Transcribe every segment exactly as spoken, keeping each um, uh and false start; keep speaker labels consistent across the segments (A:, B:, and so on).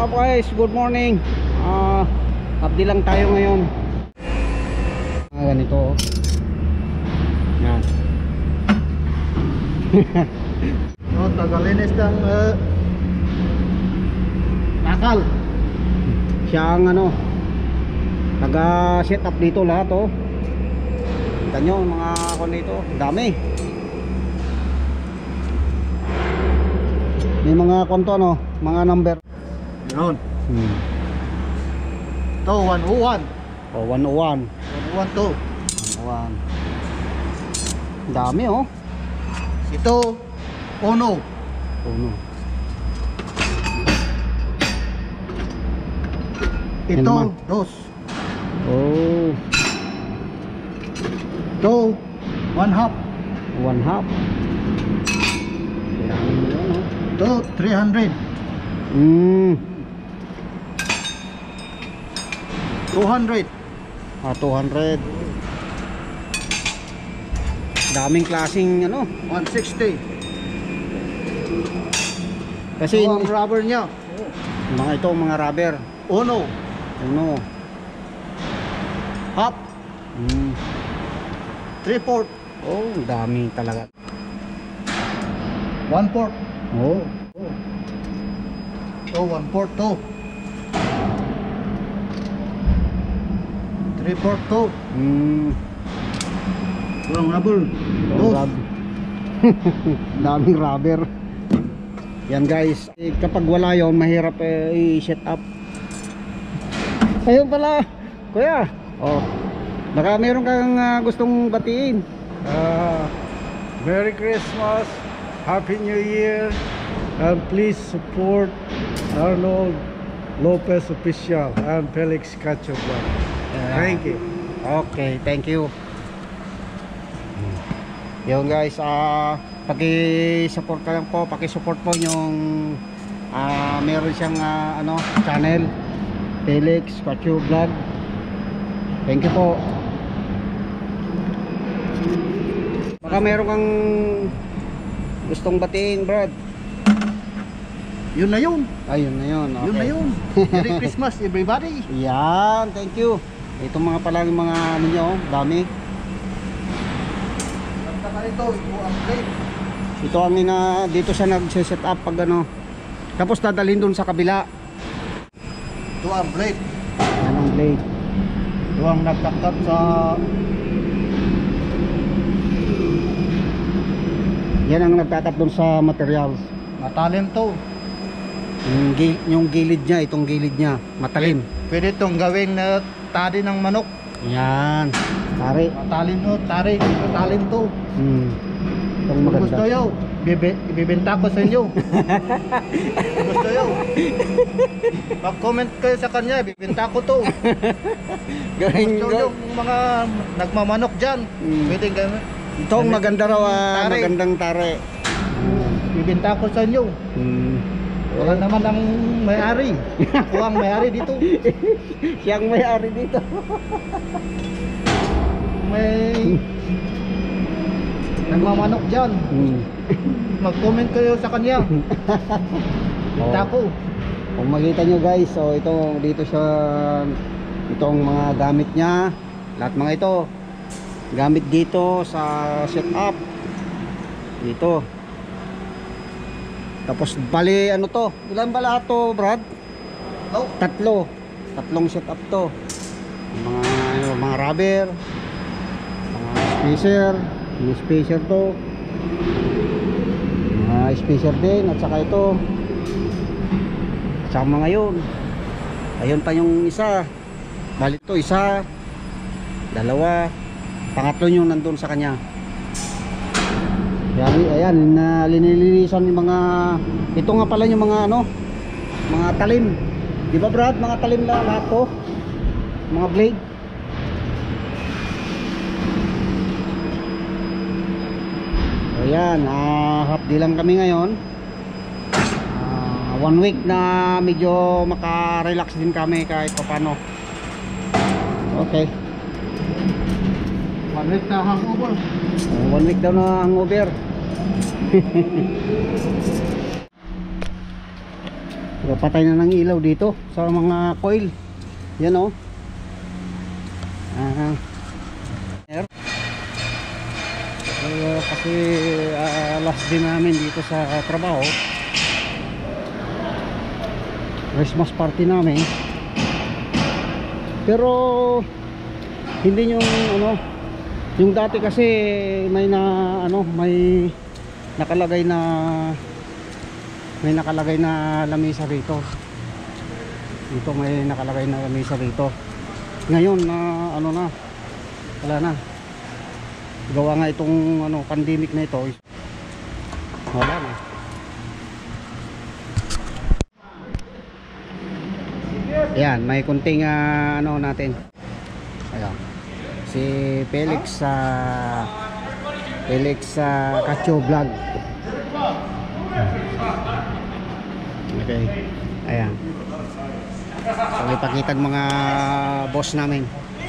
A: What's up guys? Good morning. Ah, uh, update lang tayo ngayon. Ah, ganito. Yan.
B: No, tagalinis ng uh, nakal.
A: Siya ang ano, taga-set up dito lahat oh. Kita nyo mga kon dito, dami. May mga konto no, mga number.
B: Yun.
A: Hmm.
B: Ito, one oh one.
A: Oh, one oh one.
B: one oh one to.
A: one oh one. Dami oh.
B: Ito, uno.
A: Uno. Yan
B: Ito,
A: naman.
B: dos.
A: Oh,
B: Ito, one half.
A: one half. Yan, yan oh.
B: Ito, three hundred.
A: Hmm.
B: two hundred.
A: Ah, two hundred. Daming klaseng ano.
B: one sixty.
A: Kasi
B: Ito ang rubber niya.
A: mga ito mga rubber.
B: Uno.
A: Ano?
B: Half.
A: Hmm.
B: three fourth.
A: Oh, dami talaga.
B: one fourth.
A: Oh.
B: Ito, one fourth to. three fourth to.
A: Hmm.
B: Ito ang rubber.
A: Oh,
B: Dos.
A: rub- daming rubber. Yan guys, eh, kapag wala yon mahirap eh, i-set up. Ayun pala, kuya. Oh, baka meron kang uh, gustong batiin.
C: Uh, Merry Christmas, Happy New Year, and please support Arnold Lopez Official and Felix Cacho Vlog. Thank you.
A: Okay, thank you. Yun guys, ah paki-support ka lang po, paki-support po yung ah meron siyang ah, ano, channel Felix Cacho Vlog. Thank you po. Baka meron kang gustong batiin, Brad.
B: Yun na yun.
A: Ayun na yun. Okay.
B: Yun na yun. Merry Christmas everybody.
A: Yan, thank you. Ito mga pala yung mga ano nyo, dami.
B: Saka ito, ito ang plate.
A: Ito ang ina, dito siya nag-set up pag ano. Tapos dadalhin dun sa kabila.
B: Ito ang plate.
A: Yan ang blade.
B: Ito ang nagtakat sa
A: Yan ang nagtatap dun sa materials.
B: matalim to.
A: Yung, gi yung gilid niya, itong gilid niya, matalim.
B: Pwede itong gawing na tali ng manok.
A: Yan, tari.
B: Matalim no, tari. Matalim to.
A: Hmm. Itong
B: Kung
A: maganda.
B: gusto nyo, bibi- ibibenta ko sa inyo. Kung gusto nyo, mag-comment kayo sa kanya, ibibenta ko to.
A: Gawin
B: Gusto nyo, yung mga nagmamanok dyan,
A: Hmm.
B: pwede gawin.
A: Itong maganda raw, ah,
B: Tari.
A: magandang tari.
B: Ibibenta ko sa inyo.
A: Hmm.
B: Wala naman ang may-ari. Ako ang may-ari dito.
A: Siyang may-ari dito.
B: May nagmamanok dyan.
A: Hmm.
B: Mag-comment kayo sa kanya. Benta ko.
A: Kung makita nyo guys, so ito dito sa itong mga gamit niya, lahat mga ito gamit dito sa setup dito. Tapos bali ano to, ilan ba lahat to, Brad?
B: Oh,
A: Tatlo. Tatlong setup to. Mga ano, mga rubber, mga spacer, yung spacer to. Mga spacer din at saka ito. Saka mga yun. Ayun pa yung isa. Bali to isa, dalawa, pangatlo yung nandun sa kanya. Ayan, ayan na linilinisan yung mga, ito nga pala yung mga ano, mga talim. Di ba Brad, mga talim na lahat to, mga blade. Ayan, uh, half day lang kami ngayon. Uh, one week na medyo maka-relax din kami kahit papano. Okay.
B: one week na hangover.
A: Uh, one week daw na hangover. Patay na ng ilaw dito sa mga coil. Yan o. Ah. Uh, uh, kasi uh, last din namin dito sa trabaho. Christmas party namin. Pero hindi yung ano, yung dati kasi may na ano, may nakalagay na may nakalagay na lamesa rito. Dito may nakalagay na lamesa rito. Ngayon na ano na, wala na. Gawa nga itong ano pandemic na ito. Wala na. Ayan, may kunting uh, ano natin. Ayan. Si Felix sa uh, Felix sa uh, Kacho Vlog. Okay. Ayan. So, ipakita ng mga boss namin.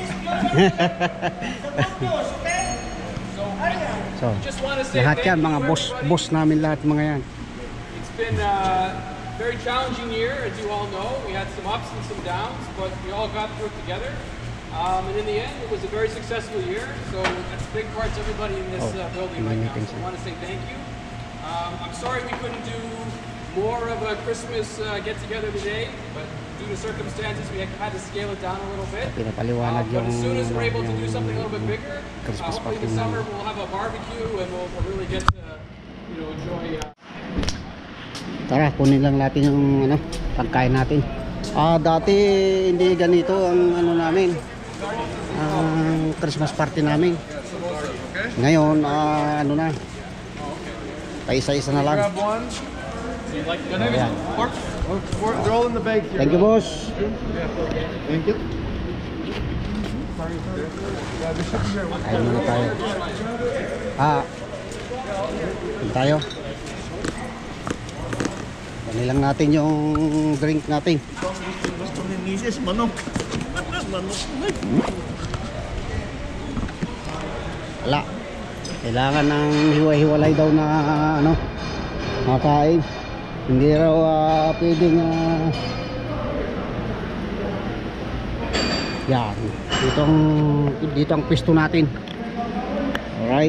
A: So, lahat yan, mga boss boss namin lahat mga yan.
D: It's been a very challenging year, as you all know. We had some ups and some downs, but we all got through it together. Um, and in the end, it was a very successful year. So that's big part to everybody in this uh, building right now. So I want to say thank you. Um, I'm sorry we couldn't do more of a Christmas uh, get-together today, but due to circumstances, we had to scale it down a little bit.
A: Pinapaliwanag
D: Um, but as soon as we're able to do
A: yung
D: something a little bit bigger, uh,
A: Christmas
D: hopefully
A: party
D: this
A: na-
D: summer we'll have a barbecue and we'll, we'll really get to, you know, enjoy. Uh,
A: Tara, kunin lang natin yung ano, pagkain natin. Ah, dati hindi ganito ang ano namin. Ang Christmas party namin. Ngayon, ah, ano na. Paisa-isa na lang.
B: one.
A: Ayan.
B: They're all in the bag here.
A: Thank you, boss.
B: Thank you.
A: Kain muna tayo. Ah, kain tayo. Dali lang natin yung drink natin.
B: Gusto ni Misis manok. Manok.
A: Wala. Kailangan ng hiwa-hiwalay daw na ano, makain. Hindi raw uh, pwedeng uh, yan. Dito ang, dito ang pwesto natin. Alright.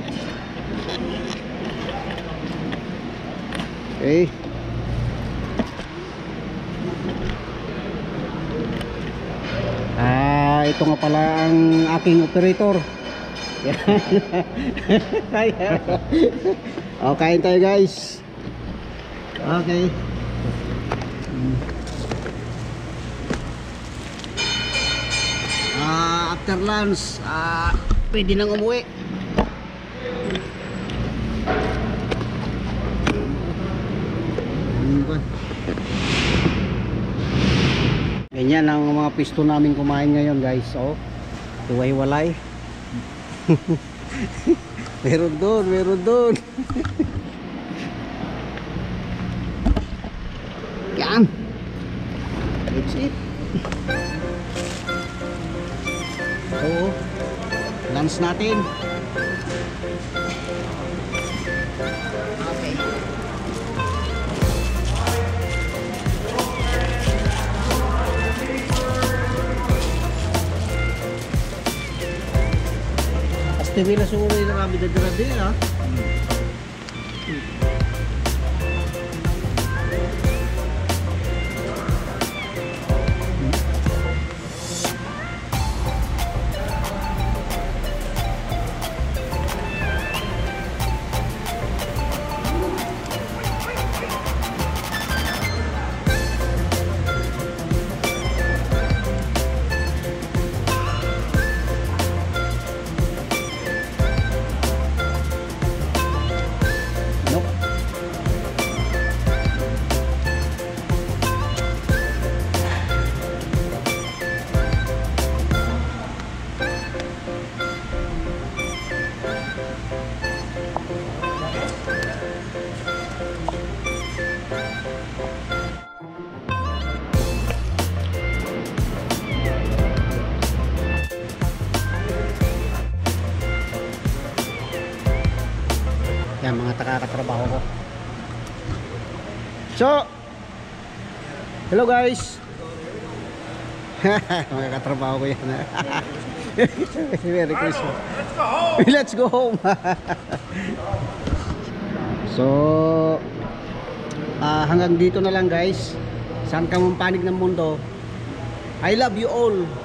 A: Okay. Ah, ito nga pala ang aking operator. O, kain tayo guys. Okay. Ah, after lunch, ah, pwede nang umuwi. Ganyan ang mga pisto namin kumain ngayon guys. Oh, tuway-walay. Meron doon, meron doon. Yan. That's it. So, lunch natin. Okay. Pasti nila sumuli na kami dadara-dira ha. Yan mga takakatrabaho ko. So Hello guys. Mga katrabaho ko yan. Merry Christmas. Let's go home. So ah, hanggang dito na lang guys. Saan ka mong panig ng mundo. I love you all.